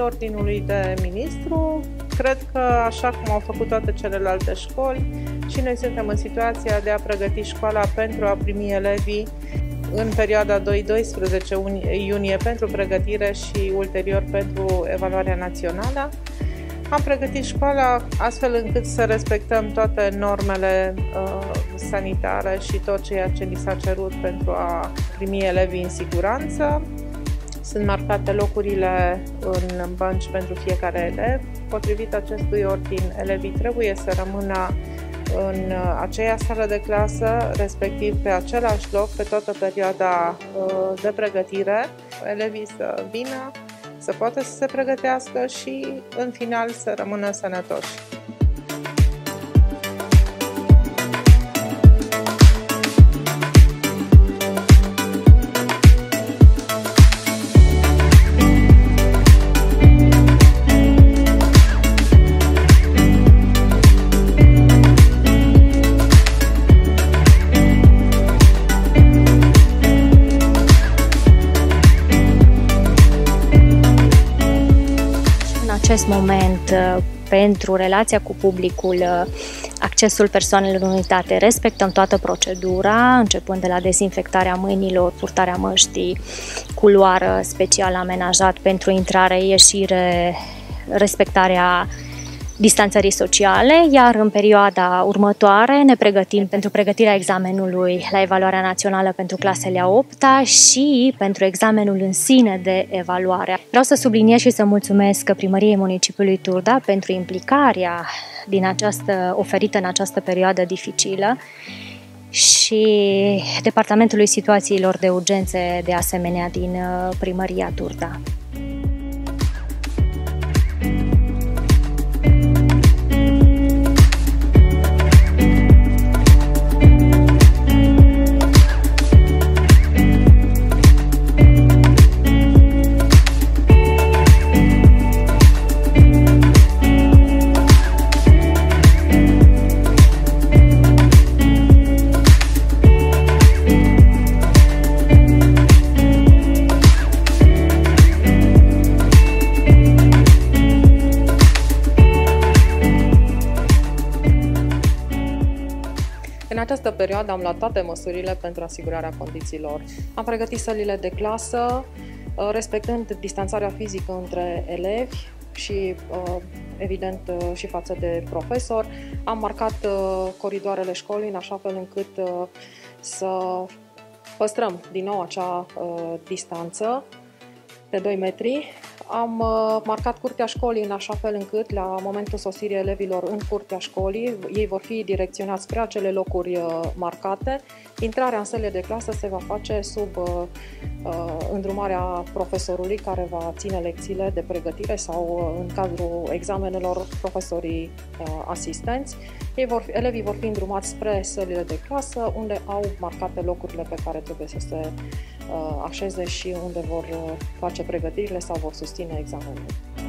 ordinului de ministru, cred că, așa cum au făcut toate celelalte școli, și noi suntem în situația de a pregăti școala pentru a primi elevii în perioada 2-12 iunie pentru pregătire și ulterior pentru evaluarea națională. Am pregătit școala astfel încât să respectăm toate normele sanitare și tot ceea ce ni s-a cerut pentru a primi elevii în siguranță. Sunt marcate locurile în bănci pentru fiecare elev. Potrivit acestui ordin, elevii trebuie să rămână în aceea sală de clasă, respectiv pe același loc, pe toată perioada de pregătire. Elevii să vină, să poată să se pregătească și, în final, să rămână sănătoși. În acest moment, pentru relația cu publicul, accesul persoanelor în unitate, respectăm toată procedura, începând de la dezinfectarea mâinilor, purtarea măștii, culoară special amenajat pentru intrare, ieșire, respectarea distanțării sociale, iar în perioada următoare ne pregătim pentru pregătirea examenului la evaluarea națională pentru clasele a 8-a și pentru examenul în sine de evaluare. Vreau să subliniez și să mulțumesc Primăriei Municipiului Turda pentru implicarea oferită în această perioadă dificilă și Departamentului Situațiilor de Urgențe de asemenea din Primăria Turda. În această perioadă am luat toate măsurile pentru asigurarea condițiilor. Am pregătit sălile de clasă, respectând distanțarea fizică între elevi și, evident, și față de profesor. Am marcat coridoarele școlii în așa fel încât să păstrăm din nou acea distanță de 2 metri. Am marcat curtea școlii în așa fel încât, la momentul sosirii elevilor în curtea școlii, ei vor fi direcționați spre acele locuri marcate. Intrarea în sălile de clasă se va face sub îndrumarea profesorului care va ține lecțiile de pregătire sau, în cadrul examenelor, profesorii asistenți. Elevii vor fi îndrumați spre sălile de clasă, unde au marcate locurile pe care trebuie să se așeze și unde vor face pregătirile sau vor susține examenul.